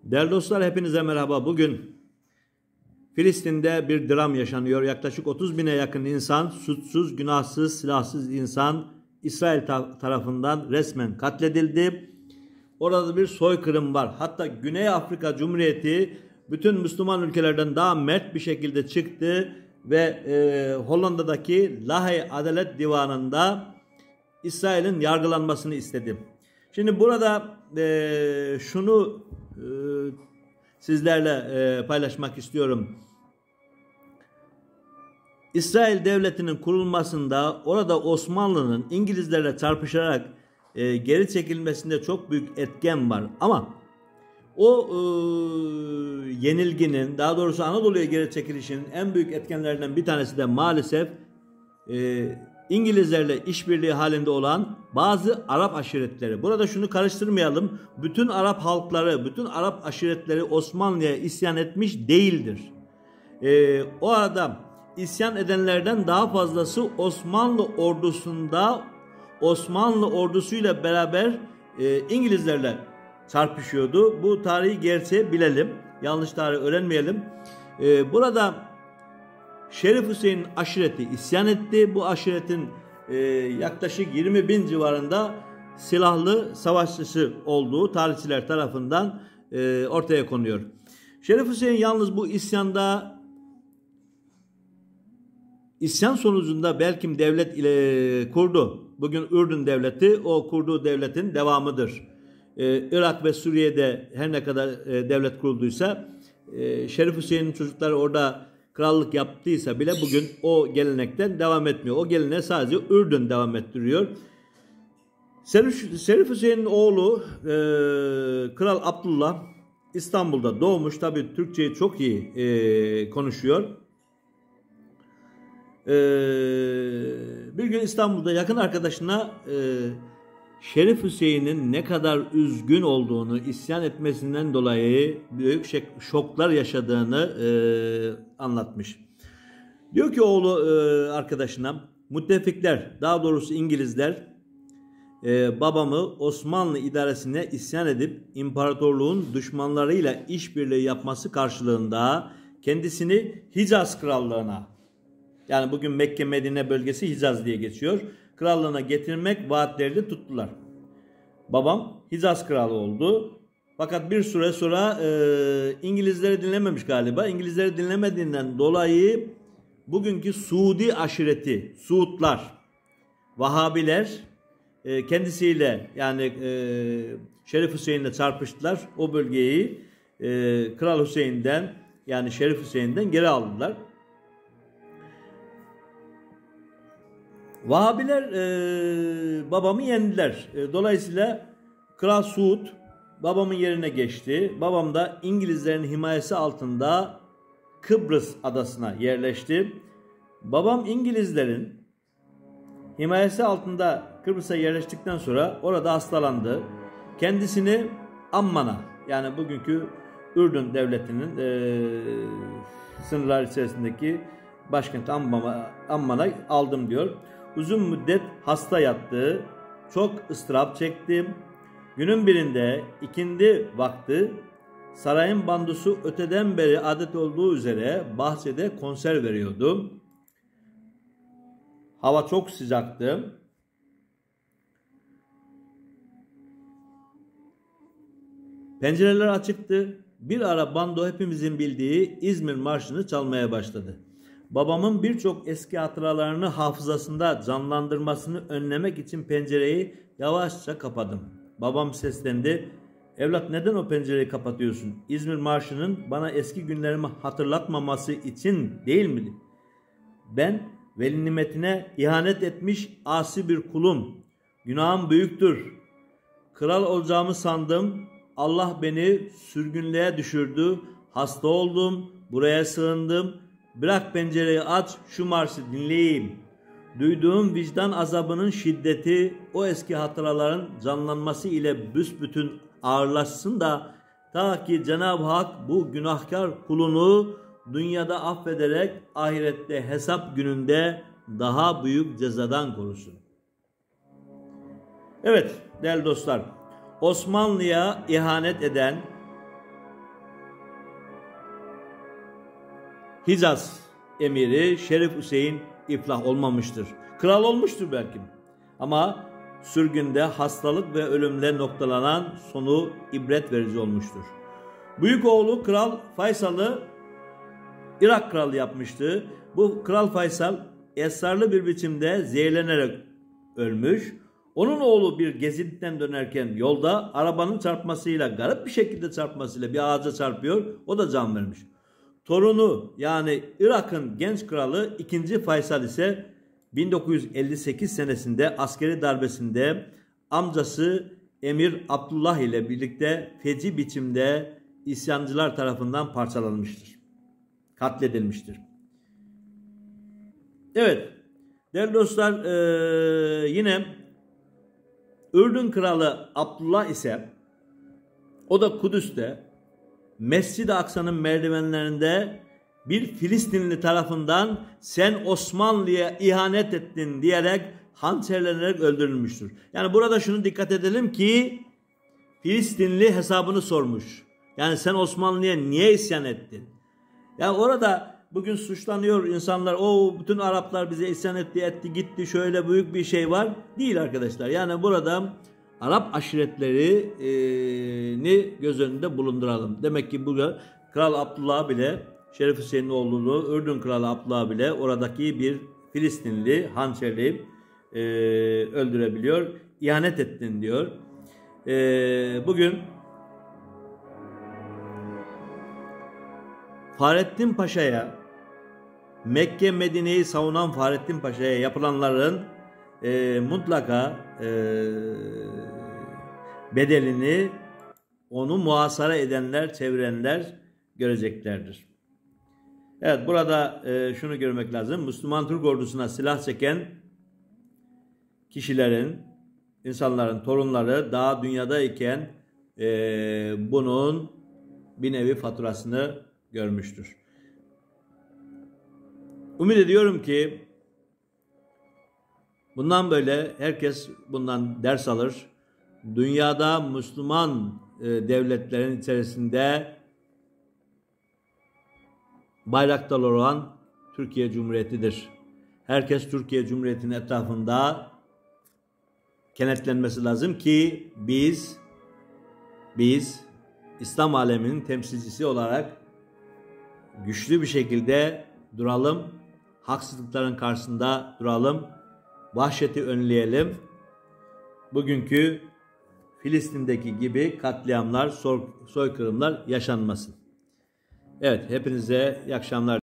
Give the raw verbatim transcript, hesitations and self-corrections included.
Değerli dostlar, hepinize merhaba. Bugün Filistin'de bir dram yaşanıyor. Yaklaşık otuz bine yakın insan, suçsuz, günahsız, silahsız insan İsrail ta tarafından resmen katledildi. Orada bir soykırım var. Hatta Güney Afrika Cumhuriyeti bütün Müslüman ülkelerden daha mert bir şekilde çıktı ve e, Hollanda'daki Lahey Adalet Divanı'nda İsrail'in yargılanmasını istedi. Şimdi burada e, şunu e, sizlerle e, paylaşmak istiyorum. İsrail devletinin kurulmasında orada Osmanlı'nın İngilizlerle çarpışarak e, geri çekilmesinde çok büyük etken var. Ama o e, yenilginin, daha doğrusu Anadolu'ya geri çekilişinin en büyük etkenlerinden bir tanesi de maalesef e, İngilizlerle işbirliği halinde olan bazı Arap aşiretleri. Burada şunu karıştırmayalım. Bütün Arap halkları, bütün Arap aşiretleri Osmanlı'ya isyan etmiş değildir. E, o arada isyan edenlerden daha fazlası Osmanlı ordusunda Osmanlı ordusuyla beraber e, İngilizlerle çarpışıyordu. Bu tarihi gerçeği bilelim. Yanlış tarih öğrenmeyelim. E, burada Şerif Hüseyin'in aşireti isyan etti. Bu aşiretin e, yaklaşık yirmi bin civarında silahlı savaşçısı olduğu tarihçiler tarafından e, ortaya konuyor. Şerif Hüseyin yalnız bu isyanda isyan sonucunda belki devlet ile kurdu. Bugün Ürdün devleti o kurduğu devletin devamıdır. Ee, Irak ve Suriye'de her ne kadar e, devlet kurulduysa e, Şerif Hüseyin'in çocukları orada krallık yaptıysa bile bugün o gelenekten devam etmiyor. O geleneğe sadece Ürdün devam ettiriyor. Şerif, Şerif Hüseyin'in oğlu e, Kral Abdullah İstanbul'da doğmuş. Tabii Türkçeyi çok iyi e, konuşuyor. Ee, bir gün İstanbul'da yakın arkadaşına e, Şerif Hüseyin'in ne kadar üzgün olduğunu, isyan etmesinden dolayı büyük şoklar yaşadığını e, anlatmış. Diyor ki oğlu e, arkadaşına, müttefikler, daha doğrusu İngilizler e, babamı Osmanlı idaresine isyan edip imparatorluğun düşmanlarıyla işbirliği yapması karşılığında kendisini Hicaz Krallığına, yani bugün Mekke Medine bölgesi Hicaz diye geçiyor, krallığına getirmek vaatlerini tuttular. Babam Hicaz kralı oldu. Fakat bir süre sonra e, İngilizleri dinlememiş galiba. İngilizleri dinlemediğinden dolayı bugünkü Suudi aşireti, Suudlar, Vahabiler e, kendisiyle yani e, Şerif Hüseyin'le çarpıştılar. O bölgeyi e, Kral Hüseyin'den yani Şerif Hüseyin'den geri aldılar. Vahabiler e, babamı yendiler. E, dolayısıyla Kral Suud babamın yerine geçti. Babam da İngilizlerin himayesi altında Kıbrıs adasına yerleşti. Babam İngilizlerin himayesi altında Kıbrıs'a yerleştikten sonra orada hastalandı. Kendisini Amman'a, yani bugünkü Ürdün devletinin e, sınırlar içerisindeki başkent Amman'a, Amman'a aldım diyor. Uzun müddet hasta yattı, çok ıstırap çektim. Günün birinde ikindi vakti sarayın bandosu öteden beri adet olduğu üzere bahçede konser veriyordu. Hava çok sıcaktı. Pencereler açıktı. Bir ara bando hepimizin bildiği İzmir Marşı'nı çalmaya başladı. Babamın birçok eski hatıralarını hafızasında canlandırmasını önlemek için pencereyi yavaşça kapadım. Babam seslendi. Evlat, neden o pencereyi kapatıyorsun? İzmir Marşı'nın bana eski günlerimi hatırlatmaması için değil mi? Ben veli nimetine ihanet etmiş asi bir kulum. Günahım büyüktür. Kral olacağımı sandım. Allah beni sürgünlüğe düşürdü. Hasta oldum. Buraya sığındım. Bırak pencereyi aç, şu marşı dinleyeyim. Duyduğum vicdan azabının şiddeti o eski hatıraların canlanması ile büsbütün ağırlaşsın da ta ki Cenab-ı Hak bu günahkar kulunu dünyada affederek ahirette hesap gününde daha büyük cezadan korusun. Evet değerli dostlar, Osmanlı'ya ihanet eden, Hicaz emiri Şerif Hüseyin iflah olmamıştır. Kral olmuştur belki. Ama sürgünde hastalık ve ölümle noktalanan sonu ibret verici olmuştur. Büyük oğlu Kral Faysal'ı Irak kralı yapmıştı. Bu Kral Faysal esrarlı bir biçimde zehirlenerek ölmüş. Onun oğlu bir gezintiden dönerken yolda arabanın çarpmasıyla, garip bir şekilde çarpmasıyla bir ağaca çarpıyor. O da can vermiş. Torunu yani Irak'ın genç kralı ikinci. Faysal ise bin dokuz yüz elli sekiz senesinde askeri darbesinde amcası Emir Abdullah ile birlikte feci biçimde isyancılar tarafından parçalanmıştır. Katledilmiştir. Evet, değerli dostlar, ee, yine Ürdün kralı Abdullah ise o da Kudüs'te Mescid-i Aksa'nın merdivenlerinde bir Filistinli tarafından sen Osmanlı'ya ihanet ettin diyerek hançerlenerek öldürülmüştür. Yani burada şunu dikkat edelim ki Filistinli hesabını sormuş. Yani sen Osmanlı'ya niye isyan ettin? Yani orada bugün suçlanıyor insanlar. O bütün Araplar bize isyan etti, etti, gitti. Şöyle büyük bir şey var. Değil arkadaşlar. Yani burada Arap aşiretlerini göz önünde bulunduralım. Demek ki bugün Kral Abdullah bile, Şerif Hüseyin'in oğlunu, Ürdün Kralı Abdullah bile oradaki bir Filistinli hançerleyip e, öldürebiliyor. İhanet ettin diyor. E, bugün Fahrettin Paşa'ya, Mekke Medine'yi savunan Fahrettin Paşa'ya yapılanların e, mutlaka e, bedelini onu muhasara edenler, çevirenler göreceklerdir. Evet, burada e, şunu görmek lazım. Müslüman Türk ordusuna silah çeken kişilerin, insanların torunları daha dünyadayken e, bunun bir nevi faturasını görmüştür. Ümit ediyorum ki bundan böyle herkes bundan ders alır. Dünyada Müslüman e, devletlerin içerisinde bayraktar olan Türkiye Cumhuriyeti'dir. Herkes Türkiye Cumhuriyeti'nin etrafında kenetlenmesi lazım ki biz biz İslam aleminin temsilcisi olarak güçlü bir şekilde duralım. Haksızlıkların karşısında duralım. Vahşeti önleyelim. Bugünkü Filistin'deki gibi katliamlar, soykırımlar yaşanmasın. Evet, hepinize iyi akşamlar.